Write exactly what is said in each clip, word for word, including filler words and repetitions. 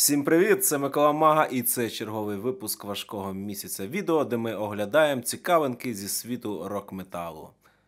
Всім привіт! Це Микола Мага і це черговий випуск важкого місяця відео, де ми оглядаємо цікавинки зі світу рок-металу.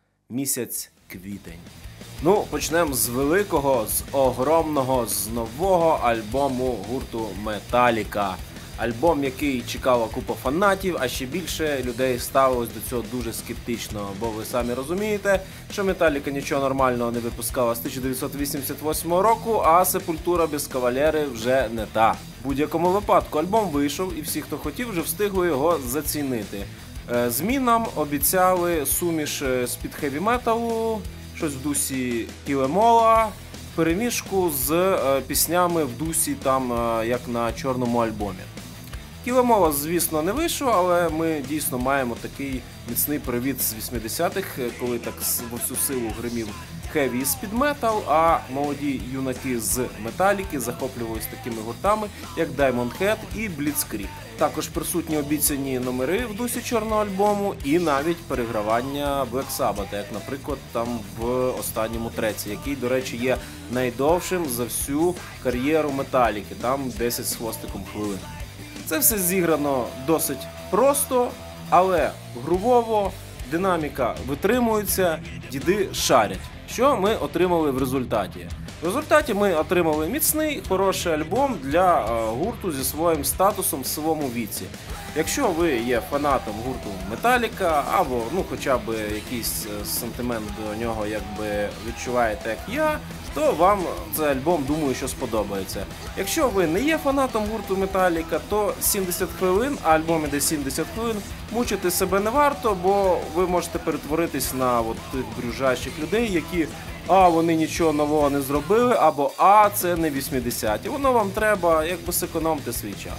Місяць квітень. Ну, почнемо з великого, з огромного, з нового альбому гурту Металліка. Альбом, який чекала купа фанатів, а ще більше людей ставилось до цього дуже скептично, бо ви самі розумієте, що Металліка нічого нормального не випускала з тисяча дев'ятсот вісімдесят восьмого року, а Сепультура без Кавалери вже не та. В будь-якому випадку альбом вийшов і всі, хто хотів, вже встигли його зацінити. ЗМІ нам обіцяли суміш з-під хеві-металу, щось в дусі Кілемола, перемішку з піснями в дусі, там, як на чорному альбомі. Кілемола, звісно, не вийшов, але ми дійсно маємо такий міцний привід з вісімдесятих, коли так во всю силу гримів хеві з-під метал, а молоді юнаки з Металліки захоплювалися такими гуртами, як Diamond Head і Blitzkrieg. Також присутні обіцяні номери в дусі чорного альбому і навіть перегравання Black Sabbath, як, наприклад, там в останньому треці, який, до речі, є найдовшим за всю кар'єру Металліки, там десять з хвостиком хвилин. Це все зіграно досить просто, але грувово, динаміка витримується, діди шарять. Що ми отримали в результаті? В результаті ми отримали міцний, хороший альбом для гурту зі своїм статусом в своєму віці. Якщо ви є фанатом гурту Металліка, або ну, хоча б якийсь сентимент до нього якби відчуваєте, як я, то вам цей альбом, думаю, що сподобається. Якщо ви не є фанатом гурту Металліка, то сімдесят хвилин, а альбом іде сімдесят хвилин, мучити себе не варто, бо ви можете перетворитись на от тих брюжащих людей, які а, вони нічого нового не зробили, або а, це не вісімдесяті. Воно вам треба, якби зекономити свій час.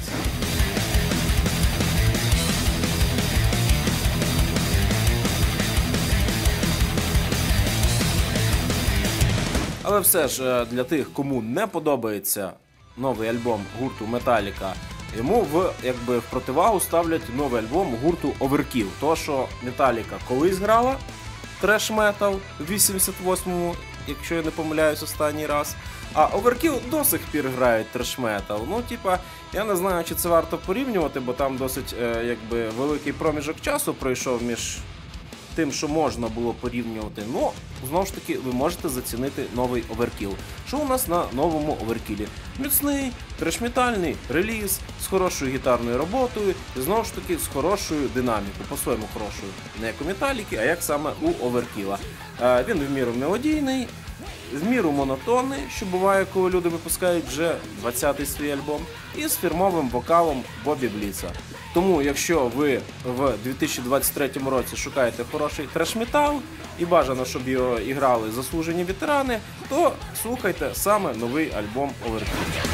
Але все ж, для тих, кому не подобається новий альбом гурту Металліка, йому в, якби, в противагу ставлять новий альбом гурту Overkill. То, що Металліка колись грала треш-метал в вісімдесят восьмому, якщо я не помиляюсь останній раз, а Overkill до сих пір грають треш-метал. Ну, типа, я не знаю, чи це варто порівнювати, бо там досить, е, якби, великий проміжок часу пройшов між тим, що можна було порівнювати. Ну, знову ж таки, ви можете зацінити новий Overkill. Що у нас на новому Overkill? Міцний, треш-метальний реліз з хорошою гітарною роботою і, знову ж таки, з хорошою динамікою, по-своєму хорошою. Не як у Металліки, а як саме у Overkill. Він в міру мелодійний, в міру монотонний, що буває, коли люди випускають вже двадцятий свій альбом, і з фірмовим вокалом Бобі Бліца. Тому, якщо ви в дві тисячі двадцять третьому році шукаєте хороший треш-метал і бажано, щоб його і грали заслужені ветерани, то слухайте саме новий альбом Overkill.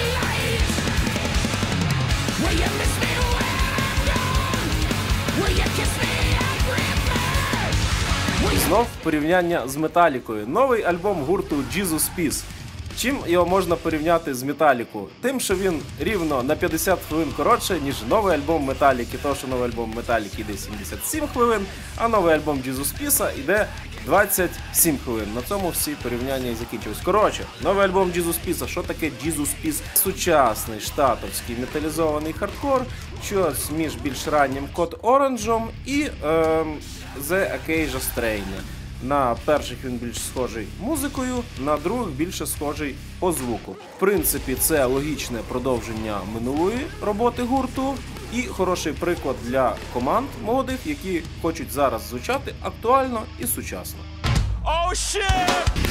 Знов порівняння з Металлікою. Новий альбом гурту Jesus Piece. Чим його можна порівняти з Металліку? Тим, що він рівно на п'ятдесят хвилин коротше, ніж новий альбом Металліки. Тому що новий альбом Металліки йде сімдесят сім хвилин, а новий альбом Jesus Piece йде двадцять сім хвилин. На цьому всі порівняння і закінчились. Коротше, новий альбом Jesus Piece. Що таке Jesus Piece? Сучасний штатовський металізований хардкор, щось між більш раннім Code Orange і ем, The Acacia Strain. На перших він більш схожий музикою, на других більше схожий по звуку. В принципі, це логічне продовження минулої роботи гурту і хороший приклад для команд молодих, які хочуть зараз звучати актуально і сучасно. Oh, shit!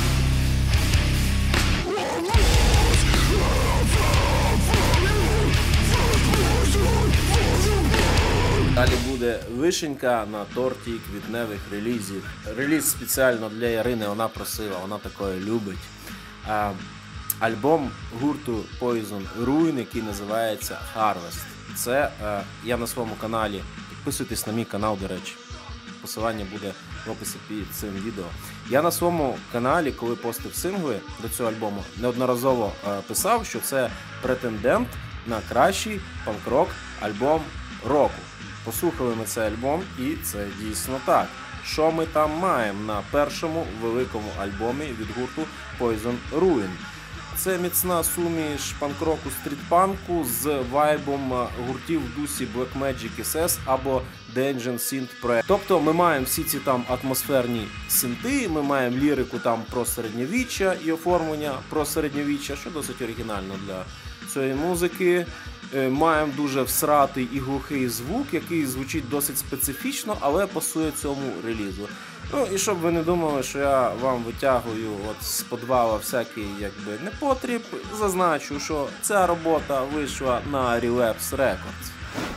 Далі буде вишенька на торті квітневих релізів. Реліз спеціально для Ярини, вона просила, вона такое любить. А, альбом гурту Poison Ruin, який називається Harvest. Це а, я на своєму каналі. Підписуйтесь на мій канал, до речі. Посилання буде в описі під цим відео. Я на своєму каналі, коли постив сингли до цього альбому, неодноразово а, писав, що це претендент на кращий панк-рок альбом року. Послухали ми цей альбом, і це дійсно так. Що ми там маємо на першому великому альбомі від гурту Poison Ruin? це міцна суміш панк-року, стріт-панку з вайбом гуртів в дусі Black Magic ес ес або The Ancient Synth Project. Тобто ми маємо всі ці там атмосферні синти, ми маємо лірику там про середньовіччя і оформлення про середньовіччя, що досить оригінально для цієї музики. Маємо дуже всратий і глухий звук, який звучить досить специфічно, але пасує цьому релізу. Ну і щоб ви не думали, що я вам витягую от з подвала всякий якби непотріб, зазначу, що ця робота вийшла на Relapse Records.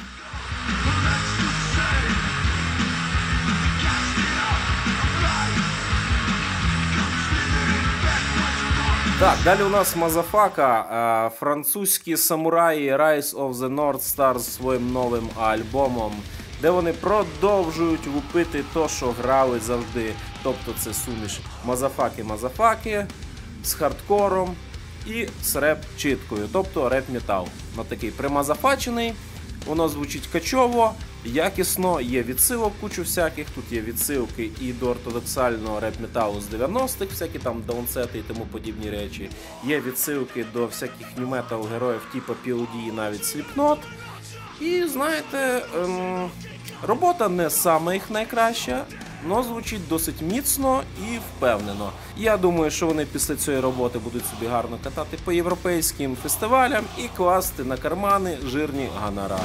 Так, далі у нас Мазафака, французькі самураї Rise of the North Star з своїм новим альбомом, де вони продовжують лупити то, що грали завжди. Тобто це суміш Мазафаки-Мазафаки з хардкором і з реп-читкою, тобто реп-метал. Ну, такий примазафачений, воно звучить качово, якісно, є відсилок кучу всяких, тут є відсилки і до ортодоксального реп-металу з дев'яностих, всякі там даунсети і тому подібні речі. Є відсилки до всяких нью-метал героїв типу пі о ді і навіть Slipknot. І знаєте, ем, робота не саме їх найкраща, але звучить досить міцно і впевнено. Я думаю, що вони після цієї роботи будуть собі гарно катати по європейським фестивалям і класти на кармани жирні гонорари.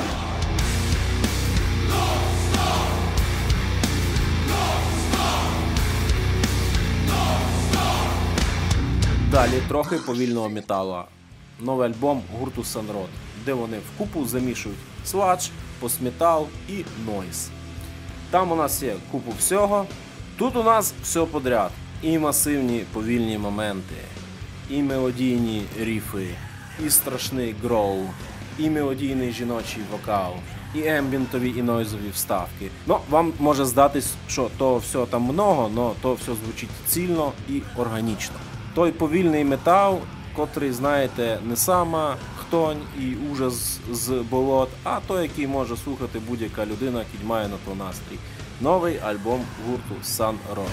Далі трохи повільного металу. Новий альбом гурту Санрод, де вони вкупу замішують сладж, постметал і нойз. Там у нас є купу всього. Тут у нас все подряд. І масивні повільні моменти, і мелодійні ріфи, і страшний гроул, і мелодійний жіночий вокал, і ембінтові і нойзові вставки. Ну, вам може здатись, що то все там много, але то все звучить цільно і органічно. Той повільний метал, котрий, знаєте, не сама хтонь і ужас з болот, а той, який може слухати будь-яка людина, який має на то настрій. Новий альбом гурту Санрод.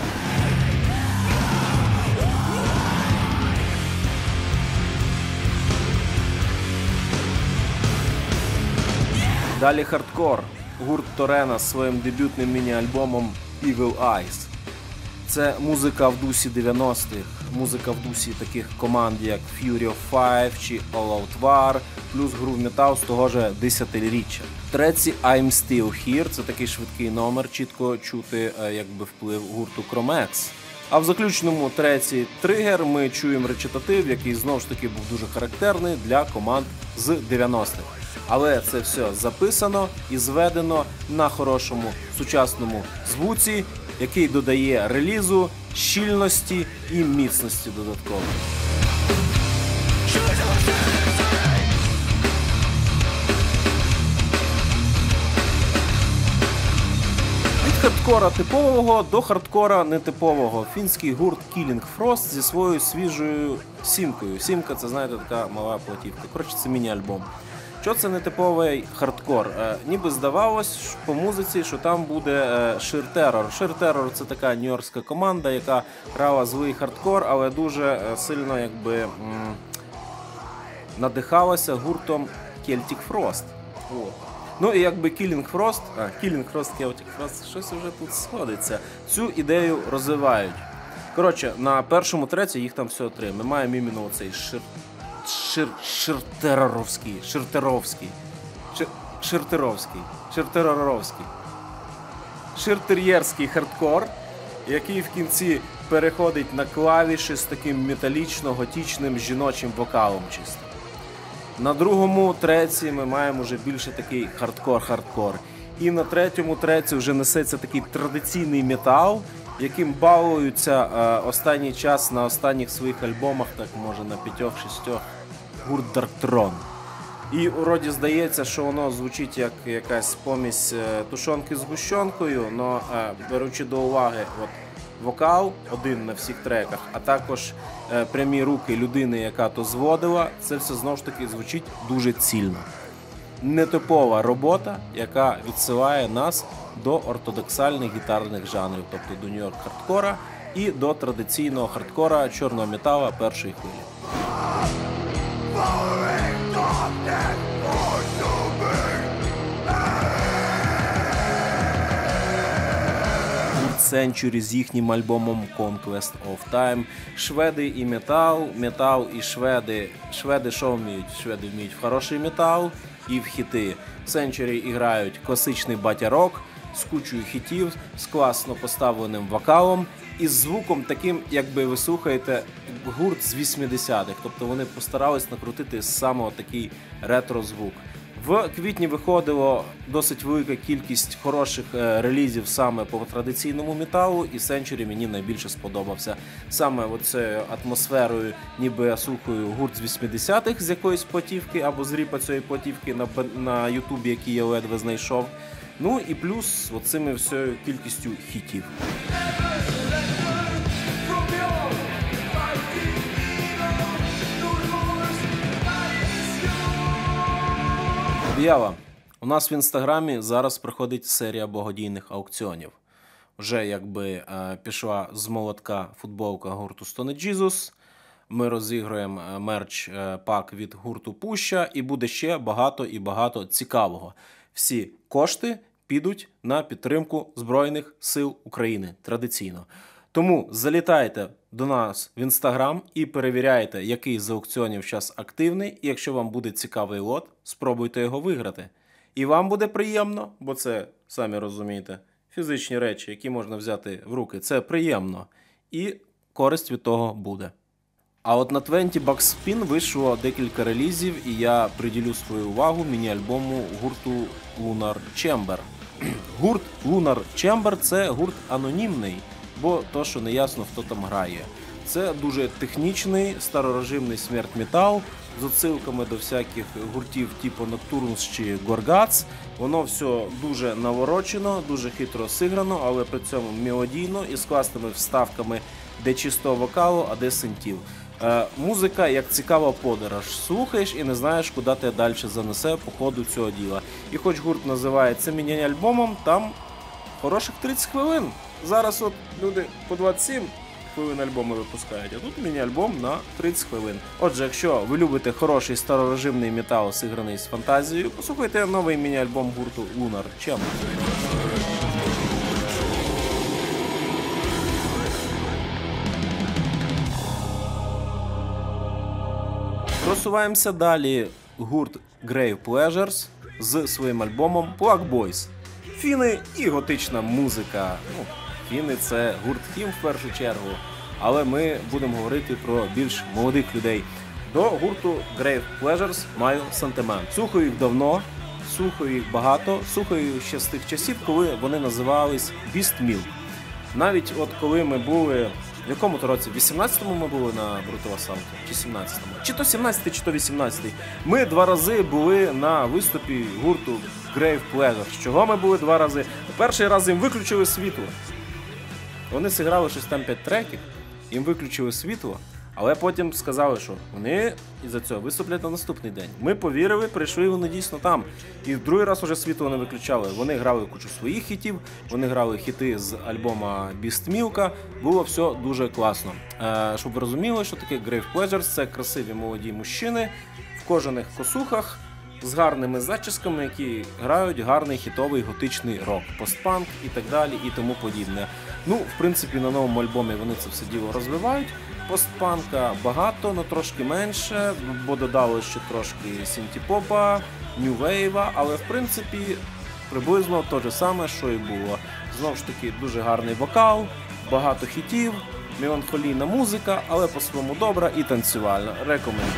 Далі хардкор. Гурт Торена з своїм дебютним міні-альбомом Evil Eyes. Це музика в дусі дев'яностих, музика в дусі таких команд, як Fury of Five чи All Out War, плюс грув метал з того ж десятиріччя. Треці I'm Still Here – це такий швидкий номер, чітко чути якби вплив гурту Chromex. А в заключному треці Trigger ми чуємо речитатив, який знову ж таки був дуже характерний для команд з дев'яностих. Але це все записано і зведено на хорошому сучасному звуці, який додає релізу щільності і міцності додатково. Від хардкора типового до хардкора нетипового. Фінський гурт Killing Frost зі своєю свіжою сімкою. Сімка – це, знаєте, така мала платівка. Коротше, це міні-альбом. Що це нетиповий хардкор? Е, ніби здавалось по музиці, що там буде е, Sheer Terror. Sheer Terror – це така нью-йоркська команда, яка грала злий хардкор, але дуже е, сильно якби м, надихалася гуртом Celtic Frost. О. Ну і якби Killing Frost, а, Killing Frost, Celtic Frost, щось вже тут сходиться. Цю ідею розвивають. Коротше, на першому треці їх там всього три. Ми маємо іменно оцей Sheer Шир, Ширтероровський, Ширтеровський, Шир, Ширтеровський, Ширтероровський, Ширтер'єрський хардкор, який в кінці переходить на клавіші з таким металічно-готічним жіночим вокалом чисто. На другому треці ми маємо вже більше такий хардкор-хардкор. І на третьому треці вже несеться такий традиційний метал, яким балуються е, останній час на останніх своїх альбомах, так може на п'ятьох-шістьох, гурт Dark Throne. І вроді здається, що воно звучить як якась помість е, тушонки з гущонкою, але е, беручи до уваги от, вокал один на всіх треках, а також е, прямі руки людини, яка то зводила, це все знову ж таки звучить дуже цільно. Нетипова робота, яка відсилає нас до ортодоксальних гітарних жанрів, тобто до нью-йорк хардкора і до традиційного хардкора чорного металу першої хвилі. Century з їхнім альбомом Conquest of Time. Шведи і метал, метал і шведи. Шведи що вміють? Шведи вміють в хороший метал і в хіти. Century грають класичний батя-рок з кучою хітів, з класно поставленим вокалом і з звуком таким, якби ви слухаєте гурт з вісімдесятих. Тобто вони постарались накрутити саме такий ретро-звук. В квітні виходило досить велика кількість хороших е, релізів саме по традиційному металу, і Century мені найбільше сподобався. Саме оцею атмосферою, ніби я слухаю гурт з вісімдесятих з якоїсь платівки, або з ріпа цієї платівки на, на Ютубі, який я ледве знайшов. Ну і плюс оцими всею кількістю хітів. Об'ява. У нас в інстаграмі зараз проходить серія благодійних аукціонів. Вже якби е, пішла з молотка футболка гурту Stoned Jesus. Ми розігруємо мерч е, пак від гурту Пуща і буде ще багато і багато цікавого. Всі кошти підуть на підтримку Збройних сил України традиційно. Тому залітайте до нас в інстаграм і перевіряйте, який з аукціонів зараз активний. І якщо вам буде цікавий лот, спробуйте його виграти. І вам буде приємно, бо це, самі розумієте, фізичні речі, які можна взяти в руки. Це приємно. І користь від того буде. А от на двадцять Bucks Spin вийшло декілька релізів, і я приділю свою увагу міні-альбому гурту Lunar Chamber. Гурт Lunar Chamber – це гурт анонімний, бо то, що не ясно, хто там грає. Це дуже технічний, старорежимний смерть-метал з отсилками до всяких гуртів типу Nocturnus чи Gorguts. Воно все дуже наворочено, дуже хитро сиграно, але при цьому мелодійно і з класними вставками, де чистого вокалу, а де синтів. Е, музика як цікава подорож. Слухаєш і не знаєш, куди тебе далі занесе по ходу цього діла. І хоч гурт називається міні-альбомом, там хороших тридцять хвилин. Зараз от люди по двадцять сім хвилин альбоми випускають, а тут міні-альбом на тридцять хвилин. Отже, якщо ви любите хороший старорежимний метал, зіграний з фантазією, послухайте новий міні-альбом гурту Lunar Chamber. Просуваємося далі. Гурт Grave Pleasures з своїм альбомом Plug Boys. Фіни і готична музика. Ну, фіни – це гурт хім в першу чергу, але ми будемо говорити про більш молодих людей. До гурту Grave Pleasures маю сантимент. Слухаю їх давно, слухаю їх багато, слухаю ще з тих часів, коли вони називались Beast Milk. Навіть от коли ми були, в якому то році, в вісімнадцятому ми були на Brutal Assault, чи сімнадцятому? Чи то сімнадцятий, чи то вісімнадцятий. Ми два рази були на виступі гурту Grave Pleasures. Чого ми були два рази? Перший раз їм виключили світло. Вони зіграли щось там п'ять треків, їм виключили світло, але потім сказали, що вони із-за цього виступлять на наступний день. Ми повірили, прийшли, вони дійсно там. І в другий раз уже світло не виключали. Вони грали кучу своїх хітів, вони грали хіти з альбома Beast Milk. Було все дуже класно. Е, щоб ви розуміли, що таке Grave Pleasures – це красиві молоді мужчини в кожаних косухах, з гарними зачісками, які грають гарний хітовий готичний рок, постпанк і так далі і тому подібне. Ну, в принципі, на новому альбомі вони це все діло розвивають. Постпанка багато, але трошки менше, бо додали ще трошки синтепопа, нью-вейва, але в принципі приблизно те ж саме, що і було. Знову ж таки, дуже гарний вокал, багато хітів, меланхолійна музика, але по-своєму добра і танцювальна. Рекомендую.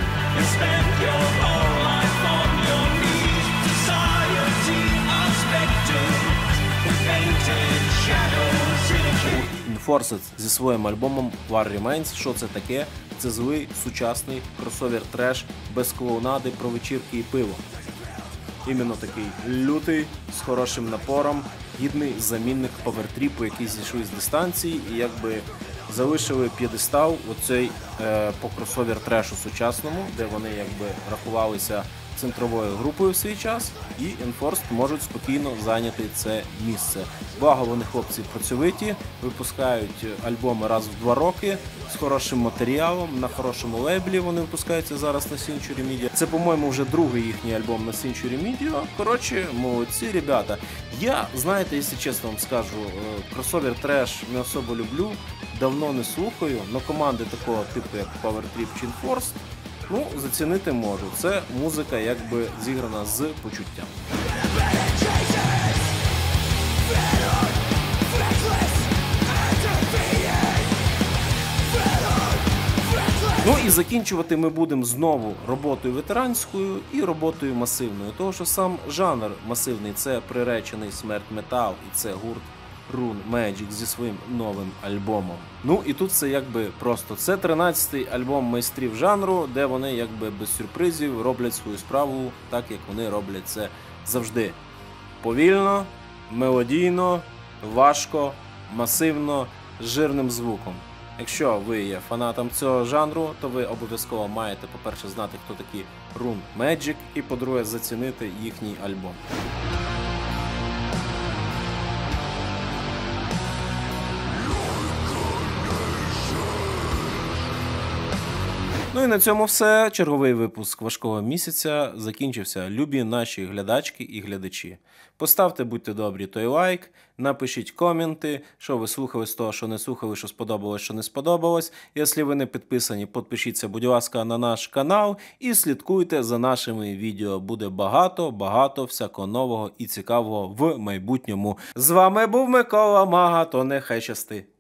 Enforced зі своїм альбомом War Remains. Що це таке? Це злий, сучасний кросовер-треш без клоунади про вечірки і пиво. Іменно такий лютий, з хорошим напором, гідний замінник повертріпу, який зійшли з дистанції і якби залишили п'єдестал оцей е, по кросовер-трешу сучасному, де вони якби рахувалися центровою групою в свій час, і Enforced можуть спокійно зайняти це місце. Благо вони хлопці працьовиті, випускають альбоми раз в два роки з хорошим матеріалом, на хорошому лейблі вони випускаються зараз на Century Media. Це, по-моєму, вже другий їхній альбом на Century Media. Коротше, молодці ребята. Я, знаєте, якщо чесно вам скажу, кросовер треш не особо люблю, давно не слухаю, але команди такого типу, як Power Trip чи Enforced, ну, зацінити можу. Це музика якби зіграна з почуттям. Ну і закінчувати ми будемо знову роботою ветеранською і роботою масивною. Тому що сам жанр масивний – це приречений смерть метал, і це гурт Rune Magic зі своїм новим альбомом. Ну і тут це якби просто. Це тринадцятий альбом майстрів жанру, де вони якби без сюрпризів роблять свою справу так, як вони роблять це завжди. Повільно, мелодійно, важко, масивно, з жирним звуком. Якщо ви є фанатом цього жанру, то ви обов'язково маєте, по-перше, знати, хто такі Rune Magic, і, по-друге, зацінити їхній альбом. Ну і на цьому все. Черговий випуск важкого місяця закінчився. Любі наші глядачки і глядачі. Поставте, будьте добрі, той лайк, напишіть коменти, що ви слухали з того, що не слухали, що сподобалось, що не сподобалось. Якщо ви не підписані, підпишіться, будь ласка, на наш канал і слідкуйте за нашими відео. Буде багато-багато всякого нового і цікавого в майбутньому. З вами був Микола Мага, то нехай щасти.